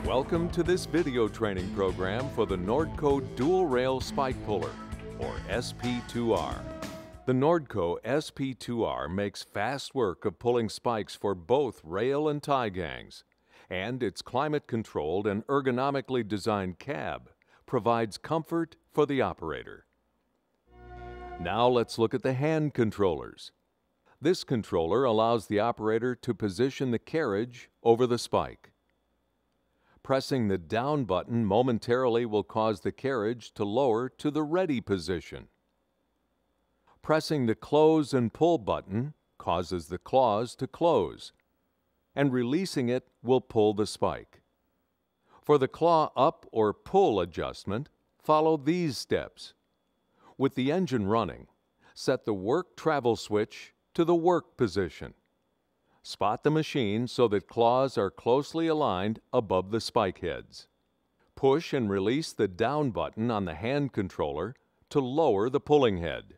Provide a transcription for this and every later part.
Welcome to this video training program for the NORDCO Dual Rail Spike Puller, or SP2R. The NORDCO SP2R makes fast work of pulling spikes for both rail and tie gangs, and its climate-controlled and ergonomically designed cab provides comfort for the operator. Now let's look at the hand controllers. This controller allows the operator to position the carriage over the spike. Pressing the down button momentarily will cause the carriage to lower to the ready position. Pressing the close and pull button causes the claws to close, and releasing it will pull the spike. For the claw up or pull adjustment, follow these steps. With the engine running, set the work travel switch to the work position. Spot the machine so that claws are closely aligned above the spike heads. Push and release the down button on the hand controller to lower the pulling head.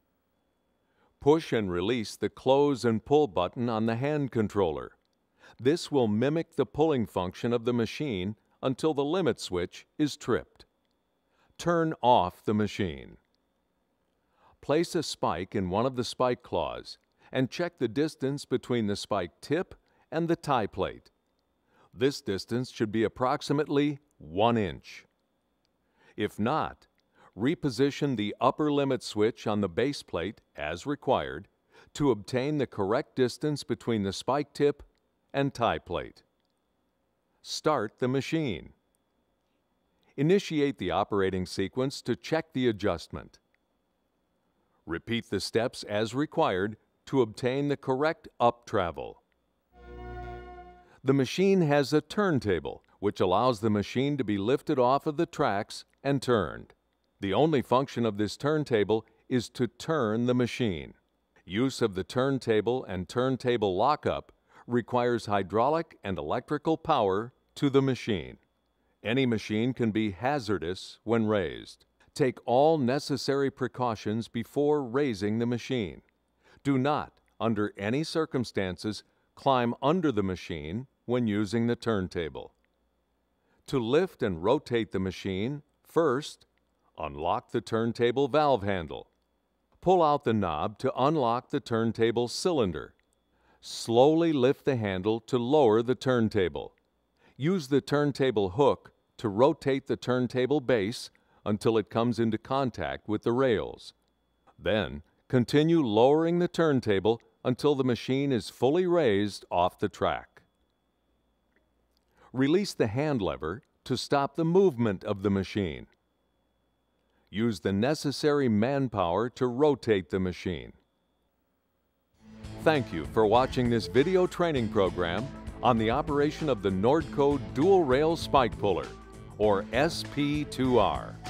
Push and release the close and pull button on the hand controller. This will mimic the pulling function of the machine until the limit switch is tripped. Turn off the machine. Place a spike in one of the spike claws and check the distance between the spike tip and the tie plate. This distance should be approximately 1 inch. If not, reposition the upper limit switch on the base plate as required to obtain the correct distance between the spike tip and tie plate. Start the machine. Initiate the operating sequence to check the adjustment. Repeat the steps as required to obtain the correct up travel. The machine has a turntable, which allows the machine to be lifted off of the tracks and turned. The only function of this turntable is to turn the machine. Use of the turntable and turntable lockup requires hydraulic and electrical power to the machine. Any machine can be hazardous when raised. Take all necessary precautions before raising the machine. Do not, under any circumstances, climb under the machine when using the turntable. To lift and rotate the machine, first, unlock the turntable valve handle. Pull out the knob to unlock the turntable cylinder. Slowly lift the handle to lower the turntable. Use the turntable hook to rotate the turntable base until it comes into contact with the rails. Then, continue lowering the turntable until the machine is fully raised off the track. Release the hand lever to stop the movement of the machine. Use the necessary manpower to rotate the machine. Thank you for watching this video training program on the operation of the NORDCO Dual Rail Spike Puller, or SP2R.